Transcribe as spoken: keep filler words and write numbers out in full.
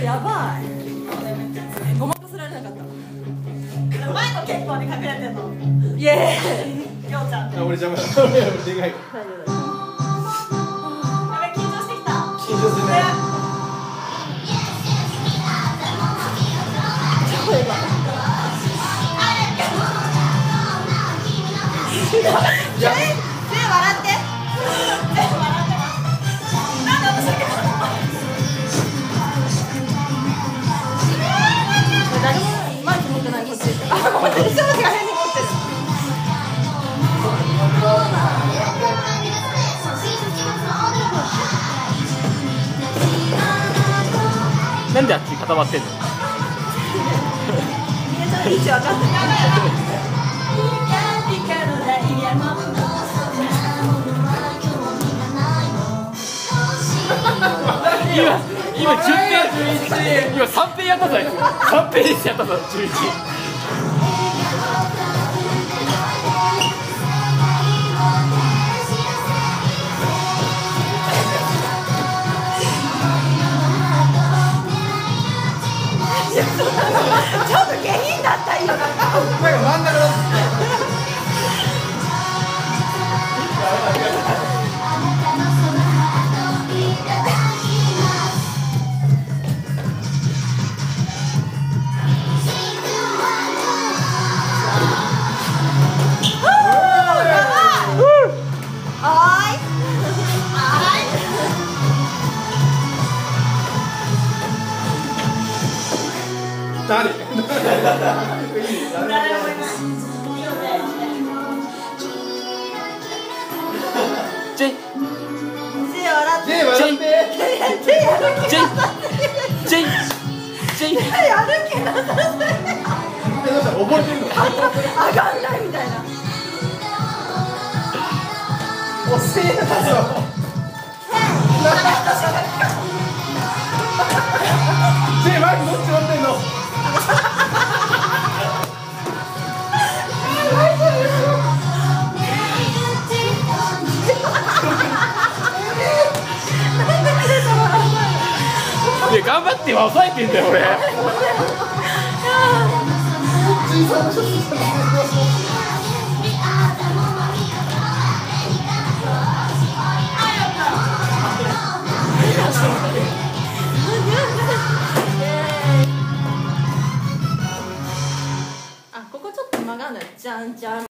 やばい。ごまかせられなかった。 前の結構に隠れてんの。 イエーイ。 りょうちゃん。 俺邪魔だ。俺でかい。 大丈夫大丈夫。 やべ、緊張してきた。 緊張するね。 例えば。 え、手笑って。手笑ってます。なんで私だけ。 誰もマイク持ってないこっち。あ、こっちに正直が変に持ってる。 なんであっち固まってんの？ 位置わかんない。 今今じゅってん今さんぺんやったぞあいつさんぺんでやったぞじゅういち。 ちょっと下品だった今。 なんか真ん中だ。誰？誰？ 誰もいない。 ジェイ手笑って。 ジェイ笑って。 手やる気ジェイジェイジェイやる気なさそう。 え、どうした？溺れてんの？ 上がんないみたいな。 おせえなぞ。ジェイマイクどっち持ってんの？ いや頑張って今抑えてんだよ俺。 あ、ここちょっと曲がんない。じゃんじゃん。